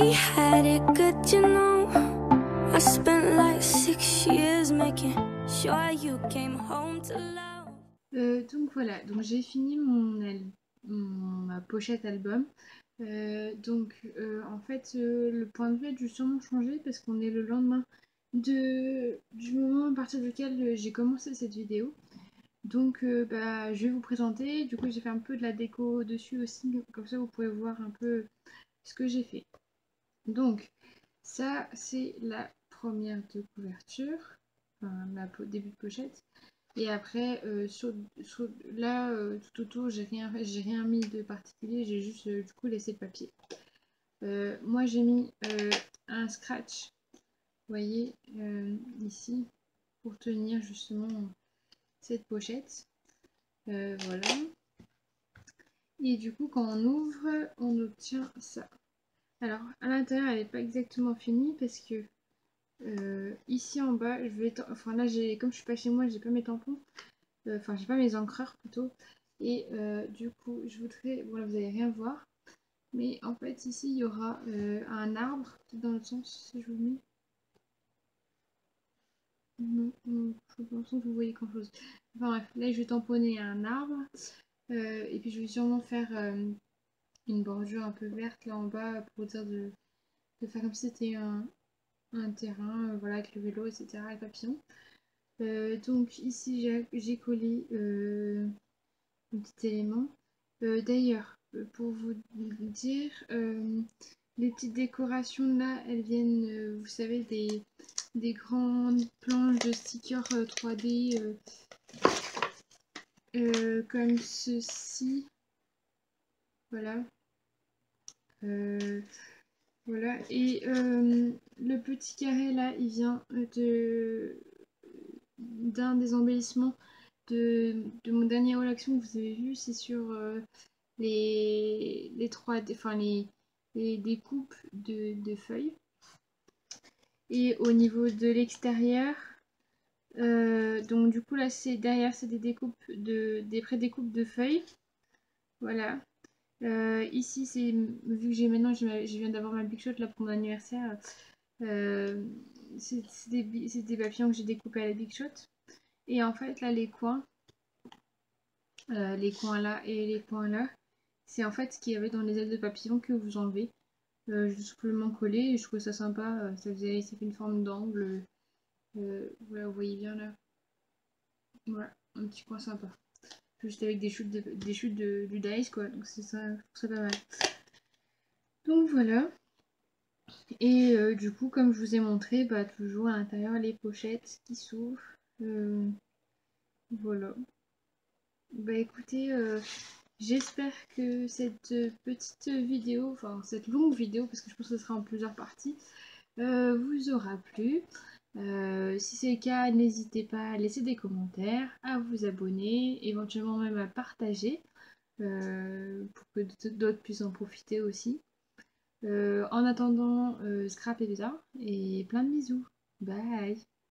we had it good, you know. I spent like 6 years making sure you came home to love. Donc voilà, donc j'ai fini ma pochette album. En fait, le point de vue a dû sûrement changer parce qu'on est le lendemain du moment à partir duquel j'ai commencé cette vidéo. Donc je vais vous présenter. Du coup, j'ai fait un peu de la déco dessus aussi, comme ça vous pouvez voir un peu ce que j'ai fait. Donc ça, c'est la première de couverture, enfin début de pochette. Et après, là, tout autour, j'ai rien mis de particulier, j'ai juste du coup laissé le papier. Moi, j'ai mis un scratch, vous voyez, ici, pour tenir justement cette pochette. Voilà. Et du coup, quand on ouvre, on obtient ça. Alors, à l'intérieur, elle n'est pas exactement finie parce que ici en bas, enfin là, comme je suis pas chez moi, j'ai pas mes tampons. Enfin, j'ai pas mes encreurs plutôt. Et du coup, je voudrais. Bon, là, vous allez rien voir. Mais en fait, ici, il y aura un arbre. Dans le sens, si je vous mets. Non, je pense que vous voyez grand chose. Enfin bref, là, je vais tamponner un arbre. Et puis, je vais sûrement faire une bordure un peu verte là en bas pour dire de faire comme si c'était un terrain, voilà, avec le vélo, etc., le papillon. Donc, ici, j'ai collé un petit élément. D'ailleurs, pour vous dire, les petites décorations là, elles viennent, vous savez, des grandes planches de stickers 3D comme ceci. Voilà. Voilà. Et le petit carré là, il vient d'un des embellissements de mon dernier haul action que vous avez vu. C'est sur les 3D, enfin les découpes de feuilles. Et au niveau de l'extérieur, donc du coup là derrière c'est des découpes des pré-découpes de feuilles. Voilà. Ici c'est vu que je viens d'avoir ma Big Shot là pour mon anniversaire. C'est des papillons que j'ai découpés à la Big Shot. Et en fait là les coins là et les coins là, c'est en fait ce qu'il y avait dans les ailes de papillon que vous enlevez. Je vais simplement coller et je trouvais ça sympa. Ça fait une forme d'angle. Voilà, vous voyez bien là. Voilà, un petit coin sympa. Juste avec des chutes du dice quoi. Donc c'est ça, je trouve ça pas mal. Donc voilà. Et du coup, comme je vous ai montré, toujours à l'intérieur les pochettes qui s'ouvrent. Voilà. Écoutez, j'espère que cette petite vidéo, enfin cette longue vidéo, parce que je pense que ce sera en plusieurs parties, vous aura plu. Si c'est le cas, n'hésitez pas à laisser des commentaires, à vous abonner, éventuellement même à partager pour que d'autres puissent en profiter aussi. En attendant, scrap et bizarre, et plein de bisous. Bye!